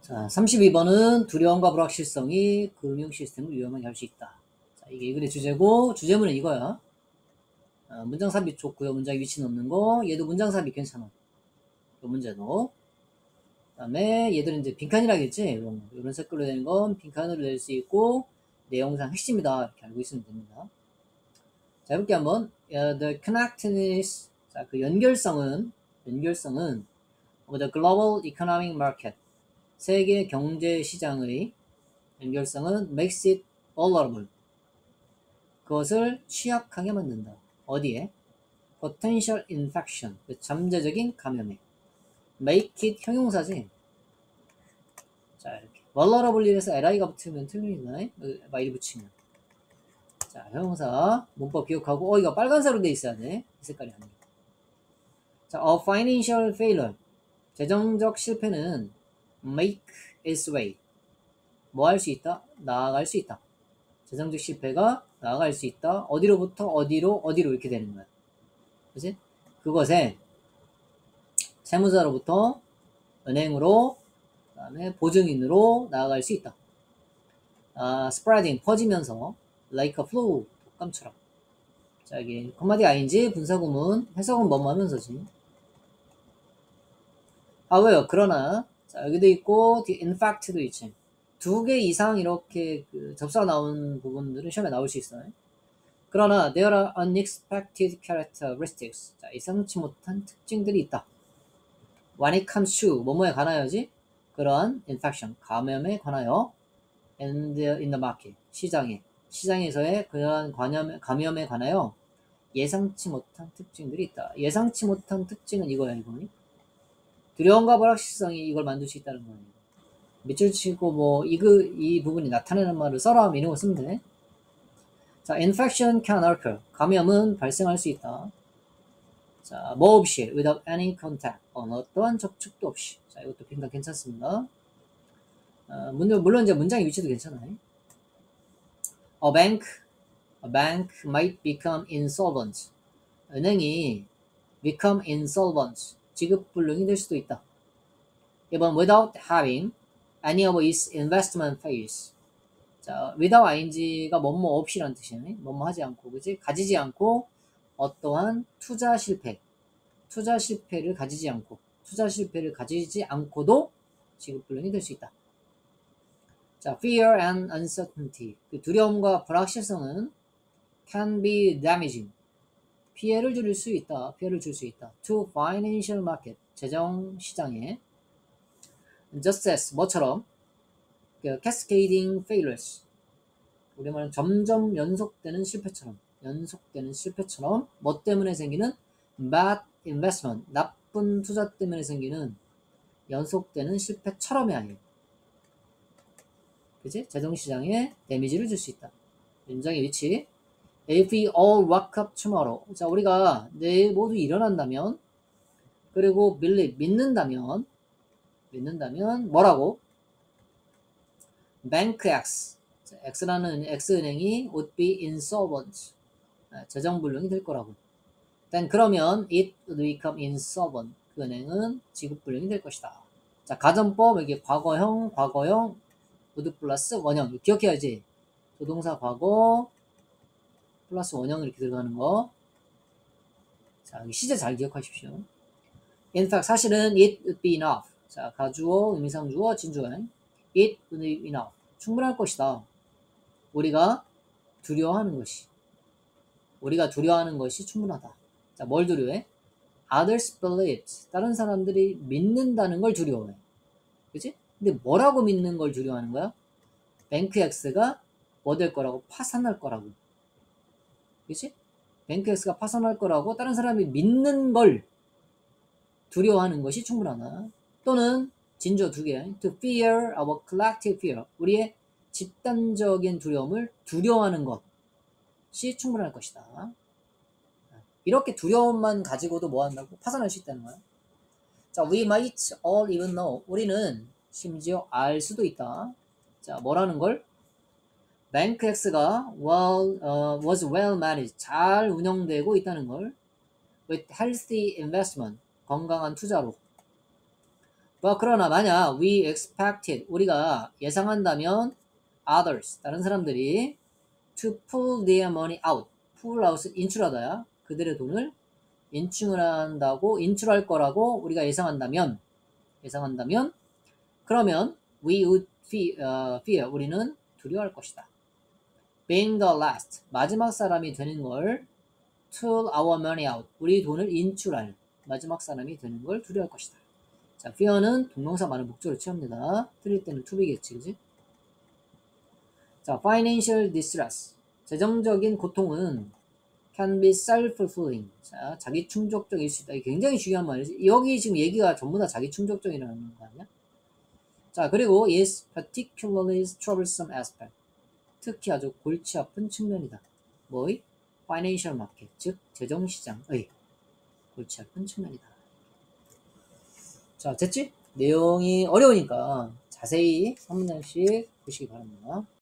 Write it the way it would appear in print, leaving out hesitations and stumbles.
자, 32번은 두려움과 불확실성이 금융 시스템을 위험하게 할 수 있다. 자, 이게 이 글의 주제고, 주제문은 이거야. 문장 삽입 좋고요. 문장에 위치 넣는 거. 얘도 문장 삽입 괜찮아. 요 문제도. 그 다음에 얘들은 이제 빈칸이라겠지? 이런 색깔로 된 건 빈칸으로 낼 수 있고, 내용상 핵심이다. 이렇게 알고 있으면 됩니다. 자, 해볼게 한번. The connectedness. 자, 그 연결성은 of the global economic market. 세계 경제 시장의 연결성은 makes it vulnerable. 그것을 취약하게 만든다. 어디에? potential infection. 잠재적인 감염에. make it 형용사지. 자, 이렇게. vulnerable이라서 li가 붙으면 틀립니다. my를 붙이면. 자, 형용사. 문법 기억하고, 이거 빨간색으로 돼 있어야 돼. 이 색깔이 아니고. 자, a financial failure. 재정적 실패는 make its way. 뭐 할 수 있다? 나아갈 수 있다. 재정적 실패가 나아갈 수 있다. 어디로부터 어디로 이렇게 되는 거야. 그치? 그것에 채무자로부터 은행으로 그 다음에 보증인으로 나아갈 수 있다. spreading 퍼지면서 like a flu 독감처럼. 자, 여기 컴마디 ing 분사구문 해석은 뭐뭐 하면서지. 왜요? 그러나 자, 여기도 있고 in fact도 있지. 2개 이상 이렇게 접수가 나온 부분들은 시험에 나올 수 있어요. 그러나 there are unexpected characteristics. 자, 예상치 못한 특징들이 있다. When it comes to 뭐뭐에 관하여지 그러한 infection 감염에 관하여 and in the market 시장에서의 그러한 감염에 관하여 예상치 못한 특징들이 있다. 예상치 못한 특징은 이거야. 이거 두려움과 불확실성이 이걸 만들 수 있다는 거예요. 밑줄 치고 이 부분이 나타내는 말을 써라 이런 거 쓰면 돼. 자, infection can occur. 감염은 발생할 수 있다. 자, 뭐 없이 without any contact. 어떠한 접촉도 없이. 자, 이것도 빈칸 괜찮습니다. 물론 이제 문장의 위치도 괜찮아요. A bank might become insolvent. 은행이 become insolvent. 지급불능이 될 수도 있다. 이번 without having any of its investment fails. 자, without ing가 뭐뭐 없이라는 뜻이네. 뭐뭐 하지 않고, 그지? 가지지 않고 어떠한 투자 실패를 가지지 않고도 지급불능이 될 수 있다. 자, fear and uncertainty. 그 두려움과 불확실성은 can be damaging. 피해를 줄 수 있다. to financial market. 재정 시장에. just as 뭐처럼 cascading failures. 우리말은 점점 연속되는 실패처럼 뭐 때문에 생기는 bad investment. 나쁜 투자 때문에 생기는 연속되는 실패처럼이 아니에요. 그치? 재정시장에 데미지를 줄 수 있다. 문장의 위치. If we all wake up tomorrow. 자, 우리가 내일 모두 일어난다면, 그리고 believe, 믿는다면 뭐라고? Bank X. X라는 X은행이 would be insolvent. 재정불능이 될 거라고. then 그러면 it would become insolvent. 그 은행은 지급불능이 될 것이다. 자, 가정법 여기 과거형 would 플러스 원형 기억해야지. 조동사 과거 플러스 원형 이렇게 들어가는 거. 자, 여기 시제 잘 기억하십시오. In fact 사실은 it would be enough. 자, 가주어, 의미상주어, 진주어. it would be enough. 충분할 것이다. 우리가 두려워하는 것이 충분하다. 자, 뭘 두려워해? Others believe. 다른 사람들이 믿는다는 걸 두려워해. 그치? 근데 뭐라고 믿는 걸 두려워하는 거야? 뱅크 X가 뭐 될 거라고? 파산할 거라고. 그치? 뱅크 X가 파산할 거라고 다른 사람이 믿는 걸 두려워하는 것이 충분하다. 또는 진주어 2개. To fear our collective fear. 우리의 집단적인 두려움을 두려워하는 것이 충분할 것이다. 이렇게 두려움만 가지고도 뭐 한다고? 파산할 수 있다는 거야. 자, we might all even know. 우리는 심지어 알 수도 있다. 자, 뭐라는 걸? Bank X가 was well managed. 잘 운영되고 있다는 걸. With healthy investment. 건강한 투자로. 그러나 만약 we expected 우리가 예상한다면 others 다른 사람들이 to pull their money out pull out은 인출하다야 그들의 돈을 인출할 거라고 우리가 예상한다면 그러면 we would fear 우리는 두려워할 것이다. being the last 마지막 사람이 되는 걸 pull our money out 우리 돈을 인출할 마지막 사람이 되는 걸 두려워할 것이다. 자, fear는 동명사 많은 목적으로 취합니다. 틀릴 때는 to be겠지, 그지? 자, financial distress 재정적인 고통은 can be self-fulfilling 자, 자기 충족적일 수 있다. 이게 굉장히 중요한 말이지. 여기 지금 얘기가 전부 다 자기 충족적이라는 거 아니야? 자, 그리고 is particularly troublesome aspect 특히 아주 골치 아픈 측면이다. 뭐의? financial market 즉 재정시장의 골치 아픈 측면이다. 자, 됐지? 내용이 어려우니까 자세히 한 문장씩 보시기 바랍니다.